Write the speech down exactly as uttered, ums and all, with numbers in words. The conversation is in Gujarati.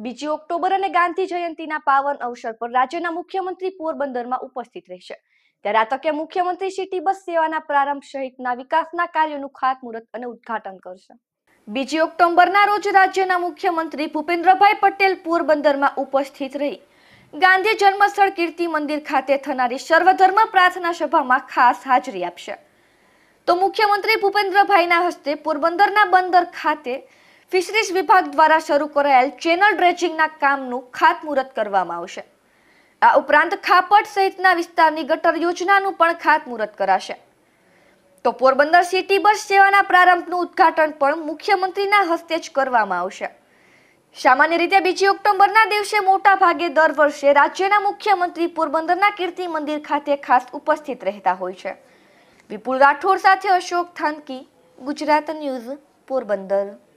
બીજી ઓક્ટોબર અને ગાંધી જયંતિના પાવન અવસર પર રાજ્યના મુખ્યમંત્રી પોરબંદરમાં ઉપસ્થિત રહેશે। ત્યારે આ તકે મુખ્યમંત્રી સિટી બસ સેવાના પ્રારંભ સહિતના વિકાસના કાર્યોનું ખાતમુહૂર્ત અને ઉદ્ઘાટન કરશે। બીજી ઓક્ટોબરના રોજ રાજ્યના મુખ્યમંત્રી ભૂપેન્દ્રભાઈ પટેલ પોરબંદરમાં ઉપસ્થિત રહી ગાંધી જન્મસ્થળ કીર્તિ મંદિર ખાતે થનારી સર્વધર્મ પ્રાર્થના સભામાં ખાસ હાજરી આપશે। તો મુખ્યમંત્રી ભૂપેન્દ્રભાઈના હસ્તે પોરબંદરના બંદર ખાતે ફિશરીઝ વિભાગ દ્વારા શરૂ કરાયેલ ચેનલ ડ્રેજિંગના કામનું ખાતમુહૂર્ત કરવામાં આવશે। આ ઉપરાંત ખાપટ સહિતના વિસ્તારની ગટર યોજનાનું પણ ખાતમુહૂર્ત કરાશે। તો પોરબંદર સિટી બસ સેવાના પ્રારંભનું ઉદ્ઘાટન પણ મુખ્યમંત્રીના હસ્તે જ કરવામાં આવશે। સામાન્ય રીતે બીજી ઓક્ટોબરના દિવસે મોટા ભાગે દર વર્ષે રાજ્યના મુખ્યમંત્રી પોરબંદરના કીર્તિ મંદિર ખાતે ખાસ ઉપસ્થિત રહેતા હોય છે। વિપુલ રાઠોડ સાથે અશોક થાનકી, ગુજરાત ન્યૂઝ, પોરબંદર।